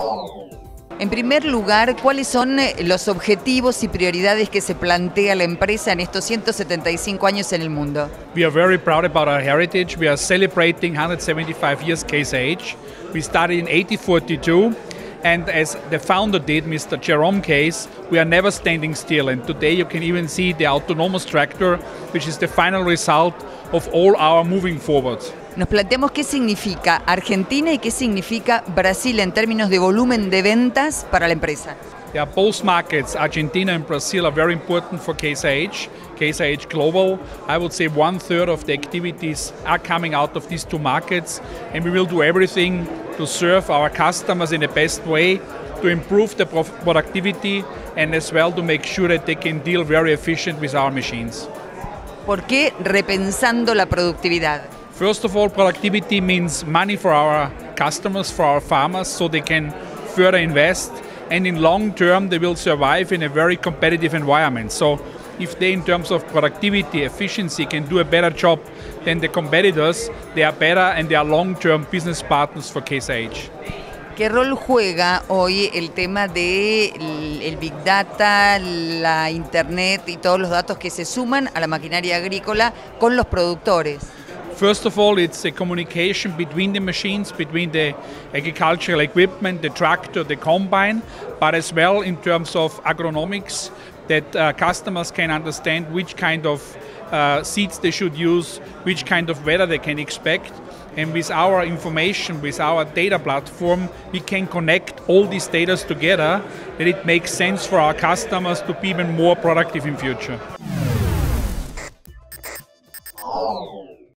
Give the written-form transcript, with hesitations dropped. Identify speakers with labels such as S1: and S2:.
S1: En primer lugar, ¿cuáles son los objetivos y prioridades que se plantea la empresa en estos 175 años en el mundo?
S2: We are very proud about our heritage. We are celebrating 175 years Case IH. We started in 1842, and as the founder did, Mr. Jerome Case, we are never standing still. And today you can even see the autonomous tractor, which is the final result of all our moving forward.
S1: Nos planteamos qué significa Argentina y qué significa Brasil en términos de volumen de ventas para la empresa.
S2: Yeah, both markets, Argentina and Brazil, are very important for Case IH. Case IH Global, I would say 1/3 of the activities are coming out of these two markets, and we will do everything to serve our customers in the best way, to improve the productivity, and as well to make sure that they can deal very efficient with our machines.
S1: ¿Por qué repensando la productividad?
S2: First of all, productivity means money for our customers, for our farmers, so they can further invest, and in long term they will survive in a very competitive environment. So if they, in terms of productivity, efficiency, can do a better job than the competitors, they are better and they are long-term business partners for Case IH.
S1: ¿Qué rol juega hoy el tema de el Big Data, la Internet y todos los datos que se suman a la maquinaria agrícola con los productores?
S2: First of all, it's a communication between the machines, between the agricultural equipment, the tractor, the combine, but as well in terms of agronomics, that customers can understand which kind of seeds they should use, which kind of weather they can expect. And with our information, with our data platform, we can connect all these data together, that it makes sense for our customers to be even more productive in future.